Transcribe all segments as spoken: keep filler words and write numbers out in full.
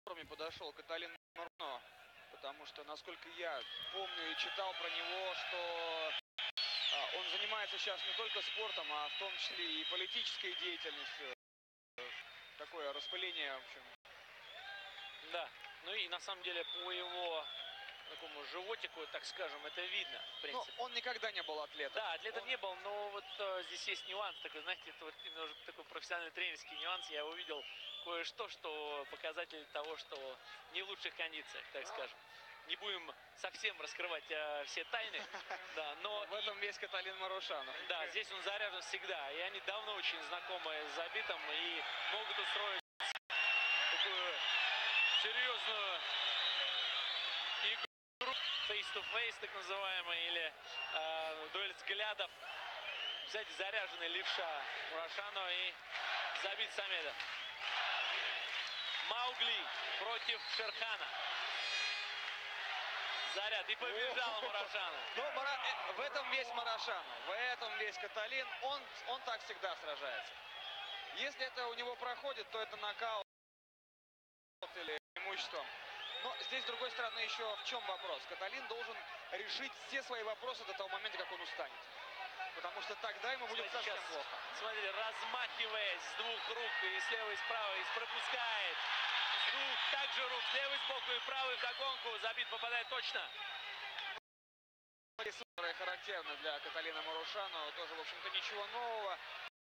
форме подошел Каталин Марушано, потому что, насколько я помню и читал про него, что а, он занимается сейчас не только спортом, а в том числе и политической деятельностью. Такое распыление, в общем. Да, ну и на самом деле по его такому животику, так скажем, это видно, в принципе. Но он никогда не был атлетом. Да, атлетом он... не был, но вот э, здесь есть нюанс такой, знаете, это вот немножко такой профессиональный тренерский нюанс. Я увидел кое-что, что показатель того, что не в лучших кондициях, так скажем. Не будем совсем раскрывать э, все тайны, да, но... В этом весь Каталин Марушано. Да, здесь он заряжен всегда, и они давно очень знакомы с Забитом и могут устроить такую серьезную игру, face-to-face, так называемый, или э, дуэль взглядов. Кстати, заряженный левша Мурашано и Забит Самедов. Маугли против Шерхана. Заряд. И побежал Мурашано. Но Мара... в этом весь Марушано, в этом весь Каталин. Он, он так всегда сражается. Если это у него проходит, то это нокаут или преимуществом. Но здесь, с другой стороны, еще в чем вопрос? Каталин должен решить все свои вопросы до того момента, как он устанет. Потому что тогда ему будет Смотрите, совсем сейчас, плохо. Смотрите, размахиваясь с двух рук, и слева, и справа, и пропускает. С двух также рук, левый сбоку и правый вдогонку. Забит попадает точно. Которые характерны для Каталина Марушано. Тоже, в общем-то, ничего нового.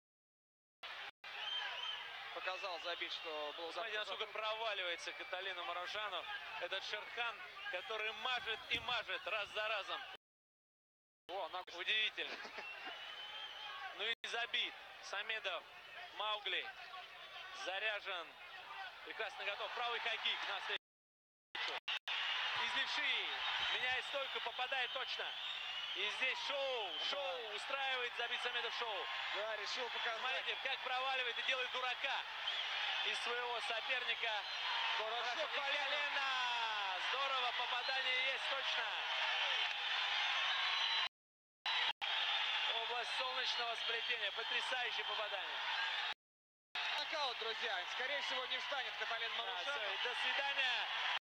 Показал Забит, что был... Смотрите, насколько проваливается Каталину Марушано. Этот Шерхан, который мажет и мажет раз за разом. О, на... Удивительно. Ну и Забит. Самедов, Маугли. Заряжен. Прекрасно готов. Правый хай-кик навстречу. Из левши. Меняет стойку, попадает точно. И здесь шоу. Шоу устраивает Забит Самедов шоу. Да, решил показать. Смотрите, как проваливает и делает дурака из своего соперника. Хорошо, колено. Здорово, попадание есть точно. Область солнечного сплетения. Потрясающее попадание. Нокаут, друзья. Скорее всего, не встанет Каталин Марушано. Да, до свидания.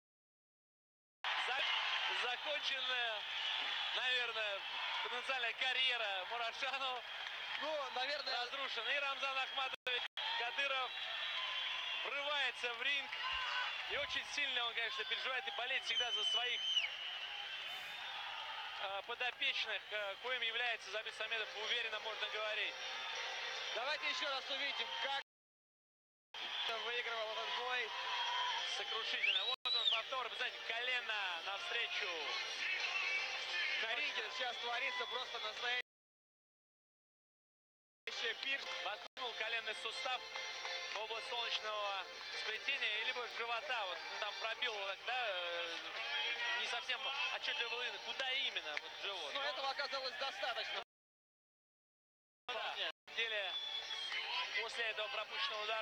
Законченная, наверное, потенциальная карьера Мурашано. Ну, наверное... Разрушена. И Рамзан Ахматович Кадыров врывается в ринг. И очень сильно он, конечно, переживает и болеет всегда за своих э, подопечных, э, коим является Забит Самедов, уверенно можно говорить. Давайте еще раз увидим, как выигрывал этот бой. Сокрушительно. Вот он повтор, вы знаете, колено навстречу. На ринге сейчас творится просто настоящее пир. Воткнул коленный сустав в область солнечного сплетения, либо живота. Вот там пробил, да, не совсем отчетливо было видно, куда именно вот живот. Но, Но этого оказалось достаточно. Ну, да, на самом деле, после этого пропущенного удара,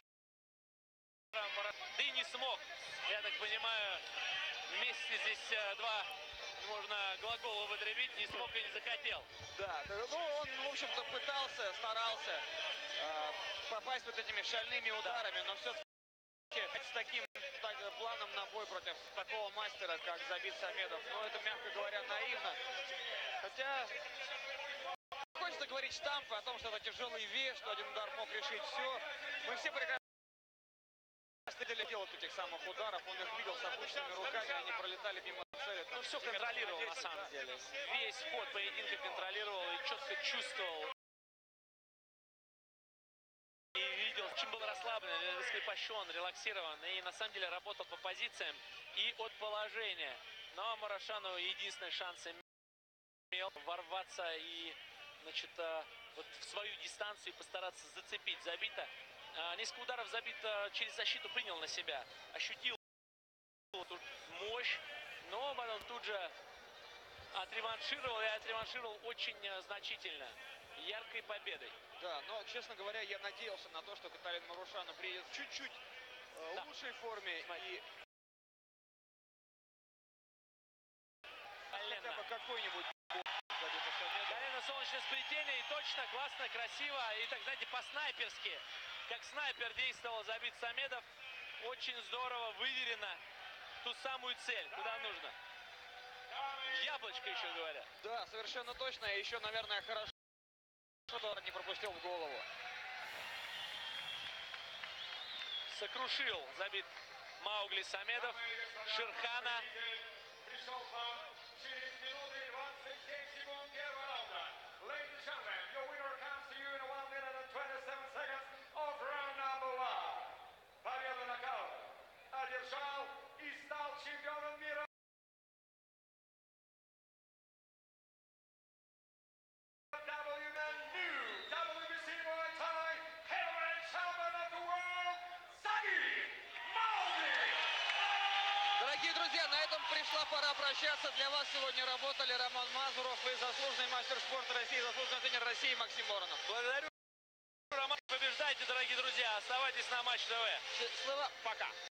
да и не смог, я так понимаю, вместе здесь два, можно глагол употребить, не смог и не захотел. Да, ну он, в общем-то, пытался, старался э, попасть вот этими шальными ударами, но все-таки с таким так, планом на бой против такого мастера, как Забит Самедов, ну это, мягко говоря, наивно. Хотя хочется говорить штампы о том, что это тяжелый вес, что один удар мог решить все. Мы все прекрасно делают этих самых ударов, он их видел с опущенными руками, они пролетали мимо цели. Ну все контролировал на самом деле. Весь ход поединка контролировал и четко чувствовал. И видел, очень был расслаблен, раскрепощен, релаксирован. И на самом деле работал по позициям и от положения. Но Мурашано единственный шанс имел ворваться и, значит, вот в свою дистанцию и постараться зацепить Забита. Несколько ударов Забит через защиту принял на себя. Ощутил мощь, но потом тут же отреваншировал и отреваншировал очень значительно. Яркой победой. Да, но, честно говоря, я надеялся на то, что Каталин Марушано приедет в чуть-чуть э, да. лучшей форме. И хотя бы какой-нибудь колено солнечное сплетение. И точно, классно, красиво. И так, знаете, по-снайперски. Как снайпер действовал Забит Самедов. очень здорово, выверено ту самую цель, куда нужно. Яблочко еще говорят. Да, совершенно точно. И еще, наверное, хорошо, что не пропустил в голову. Сокрушил забит Маугли Самедов Шерхана. Одержал и стал чемпионом мира. Дорогие друзья, на этом пришла пора прощаться. Для вас сегодня работали Роман Мазуров и заслуженный мастер спорта России, заслуженный тренер России Максим Воронов. Благодарю, Роман. Побеждайте, дорогие друзья. Оставайтесь на Матч ТВ. Счастливо, пока.